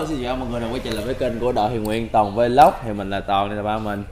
Hello, xin chào mọi người đã quay trở lại với kênh của Đội Hiền Nguyên Toàn Vlog. Thì mình là Toàn, đây là ba mình.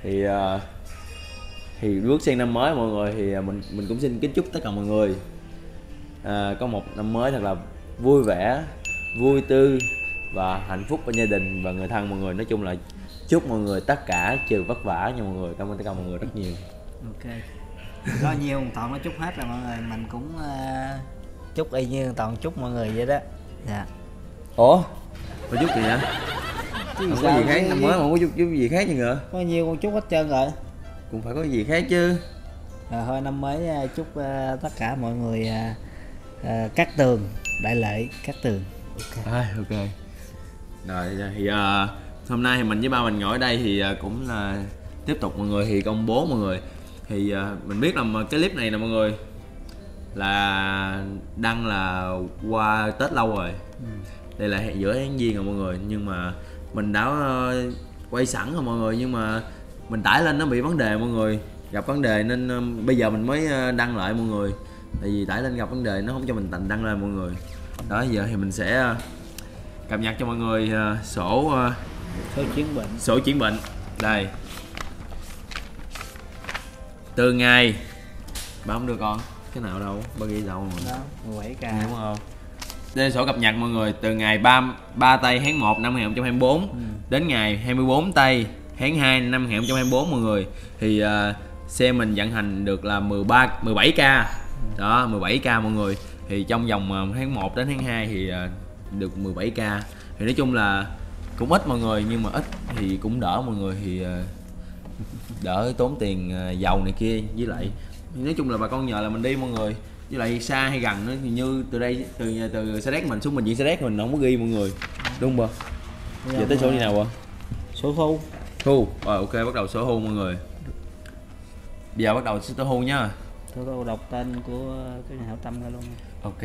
Thì bước sang năm mới mọi người thì mình cũng xin kính chúc tất cả mọi người có một năm mới thật là vui vẻ, vui tươi và hạnh phúc bên gia đình và người thân mọi người. Nói chung là chúc mọi người tất cả trừ vất vả nha mọi người. Cảm ơn tất cả mọi người rất nhiều. Ok. Có nhiều Toàn nó chúc hết rồi mọi người, mình cũng chúc y như Toàn chúc mọi người vậy đó. Dạ. Ủa? Có chúc gì hả? Chứ Không có gì khác, năm mới mà không có chúc gì khác gì nữa. Có nhiều con chúc hết trơn rồi. Cũng phải có gì khác chứ. Rồi thôi năm mới chúc tất cả mọi người cát tường, đại lễ cát tường. Ok. Ok. Rồi thì hôm nay thì mình với ba mình ngồi ở đây thì cũng là tiếp tục mọi người thì công bố mọi người. Thì mình biết là cái clip này nè mọi người là đăng là qua Tết lâu rồi. Đây là giữa tháng Giêng rồi mọi người, nhưng mà mình đã quay sẵn rồi mọi người, nhưng mà mình tải lên nó bị vấn đề mọi người, gặp vấn đề nên bây giờ mình mới đăng lại mọi người. Tại vì tải lên gặp vấn đề nó không cho mình đăng lên mọi người. Đó, giờ thì mình sẽ cập nhật cho mọi người sổ chuyển bệnh. Đây, từ ngày ba không đưa con cái nào đâu, ba ghi đâu mà. Đó, 17k đúng không? Đây là sổ cập nhật mọi người, từ ngày 3 tây tháng 1 năm 2024 đến ngày 24 tây tháng 2 năm 2024 mọi người. Thì xe mình vận hành được là 17k. Đó, 17k mọi người. Thì trong vòng tháng 1 đến tháng 2 thì được 17k. Thì nói chung là cũng ít mọi người, nhưng mà ít thì cũng đỡ mọi người, thì đỡ tốn tiền dầu này kia. Với lại nói chung là bà con nhờ là mình đi mọi người, với lại xa hay gần nữa thì như từ đây từ Sa Đéc mình xuống bệnh viện Sa Đéc mình không có ghi mọi người, đúng không? Giờ tới số như nào ạ? Số thu. Rồi ok, bắt đầu số thu mọi người. Bây giờ bắt đầu số thu nhá. Số thu đọc tên của cái nhà hảo tâm ra luôn. Ok.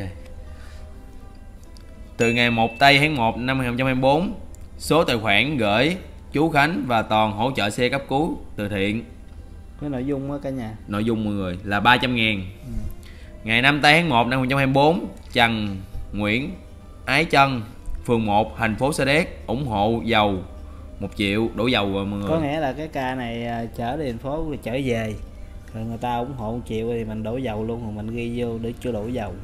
Từ ngày 1 tây tháng 1 năm 2024, số tài khoản gửi chú Khánh và Toàn hỗ trợ xe cấp cứu từ thiện. Cái nội dung á cả nhà. Nội dung mọi người là 300.000. Ngày 5 tây tháng 1 năm 2024, Trần Nguyễn Ái Trân, phường 1, thành phố Sa Đéc ủng hộ dầu 1 triệu, đổ dầu rồi mọi người. Có nghĩa là cái ca này chở đi thành phố rồi chở về, rồi người ta ủng hộ 1 triệu thì mình đổ dầu luôn, rồi mình ghi vô để chưa đổ dầu.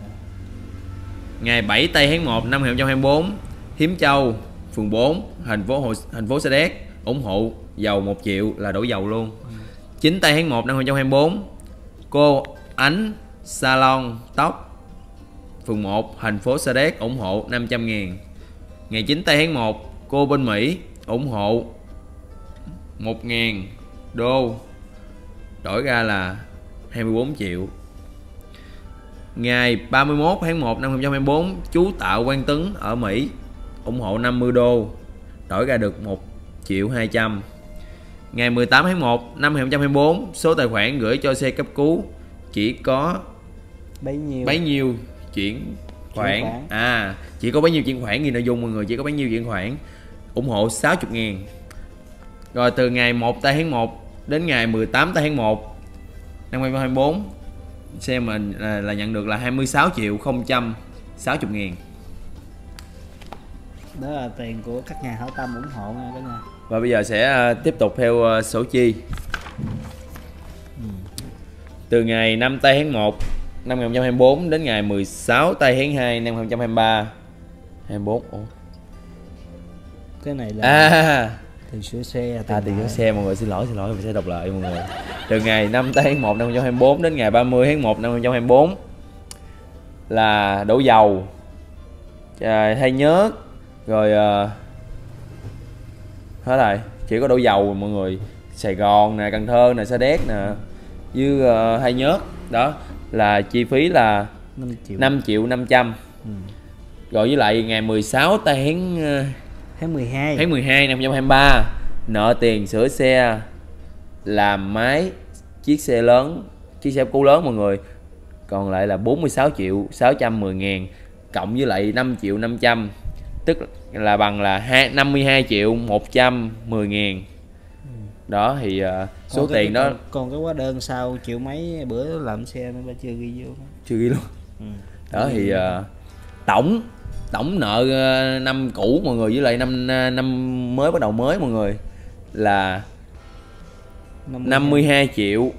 Ngày 7 tây tháng 1 năm 2024, Hiếm Châu, phường 4, thành phố Sa Đéc ủng hộ dầu 1 triệu là đổ dầu luôn. 9 tây tháng 1 năm 2024, cô Ánh Salon Tóc, phường 1, thành phố Sa Đéc ủng hộ 500.000. Ngày 9 tây tháng 1, cô bên Mỹ ủng hộ 1.000 đô, đổi ra là 24 triệu. Ngày 31 tháng 1 năm 2024, chú Tạo Quang Tuấn ở Mỹ ủng hộ 50 đô, đổi ra được 1 triệu 200. Ngày 18 tháng 1 năm 2024, số tài khoản gửi cho xe cấp cứu chỉ có bấy nhiêu chuyển khoản. Chỉ có bấy nhiêu chuyển khoản, ghi nội dung mọi người, chỉ có bấy nhiêu chuyển khoản, ủng hộ 60.000. Rồi từ ngày 1 tây tháng 1 đến ngày 18 tây tháng 1 năm 2024, xe mình là nhận được là 26 triệu 060.000. Đó là tiền của các nhà hảo tâm ủng hộ nha cả nhà. Và bây giờ sẽ tiếp tục theo sổ chi. Từ ngày 5 tây tháng 1 năm 2024 đến ngày 16 tây tháng 2 năm 2023. 24. Ủa? Cái này là tiền sửa xe. Tiền sửa xe mọi người, xin lỗi mình sẽ đọc lại mọi người. Từ ngày 5 tây tháng 1 năm 2024 đến ngày 30 tháng 1 năm 2024 là đổ dầu, thay nhớt, rồi hết rồi, chỉ có đổ dầu mọi người. Sài Gòn nè, Cần Thơ nè, Sa Đéc nè, với thay nhớt. Đó là chi phí là 5 triệu 500. Rồi với lại ngày 16 tháng 12 năm 2023 nợ tiền sửa xe làm máy chiếc xe cấp cứu lớn mọi người, còn lại là 46 triệu 610.000 cộng với lại 5 triệu 500, tức là bằng là 52 triệu 110.000. Đó thì số tiền đó. Còn cái hóa đơn sau triệu mấy bữa làm xe nó chưa ghi vô. Chưa ghi luôn. Đó thì tổng tổng nợ năm cũ mọi người với lại năm mới bắt đầu mới mọi người là 52 triệu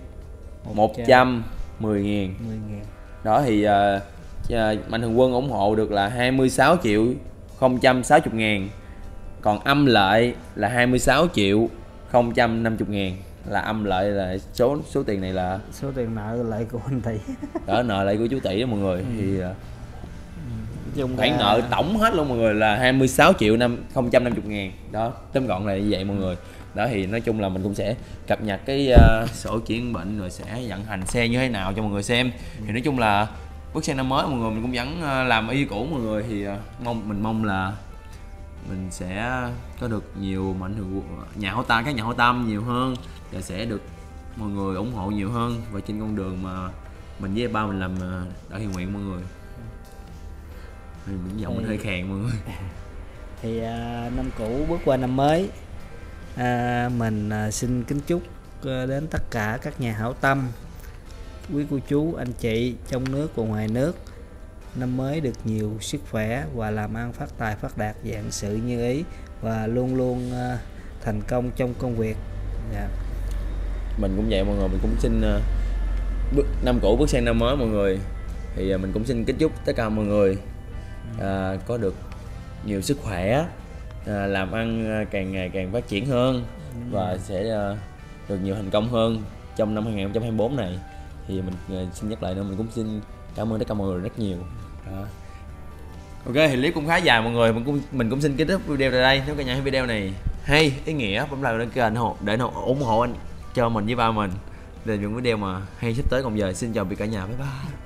110 ngàn. Đó thì Mạnh Thường Quân ủng hộ được là 26 triệu 060 ngàn. Còn âm lợi là 26 triệu 050 ngàn. Là âm lợi là số tiền này là số tiền nợ lại của anh Tỷ. Đó, nợ lại của chú Tỷ đó mọi người. Thì khoản là... nợ tổng hết luôn mọi người là 26 triệu 050 ngàn. Đó, tóm gọn là như vậy mọi người. Đó thì nói chung là mình cũng sẽ cập nhật cái sổ chuyển bệnh rồi sẽ vận hành xe như thế nào cho mọi người xem. Thì nói chung là bước sang năm mới mọi người mình cũng vẫn làm y cũ mọi người. Thì mình mong là mình sẽ có được nhiều mạnh thường nhà hảo tâm, các nhà hảo tâm nhiều hơn và sẽ được mọi người ủng hộ nhiều hơn và trên con đường mà mình với ba mình làm đại thiện nguyện mọi người. Thì những giọng mình hơi khàn mọi người. Thì năm cũ bước qua năm mới, mình xin kính chúc đến tất cả các nhà hảo tâm, quý cô chú anh chị trong nước và ngoài nước, năm mới được nhiều sức khỏe và làm ăn phát tài phát đạt, vạn sự như ý và luôn luôn thành công trong công việc. Mình cũng vậy mọi người, mình cũng xin năm cũ bước sang năm mới mọi người, thì mình cũng xin kính chúc tất cả mọi người có được nhiều sức khỏe, làm ăn càng ngày càng phát triển hơn và sẽ được nhiều thành công hơn trong năm 2024 này. Thì mình xin nhắc lại nữa, mình cũng xin cảm ơn tất cả mọi người rất nhiều. Đó. Ok, thì clip cũng khá dài mọi người, mình cũng xin kết thúc video tại đây. Nếu cả nhà thấy video này hay, ý nghĩa, bấm like đăng ký kênh để ủng hộ anh cho mình với ba mình để những video mà hay sắp tới. Còn giờ xin chào cả nhà, bye bye.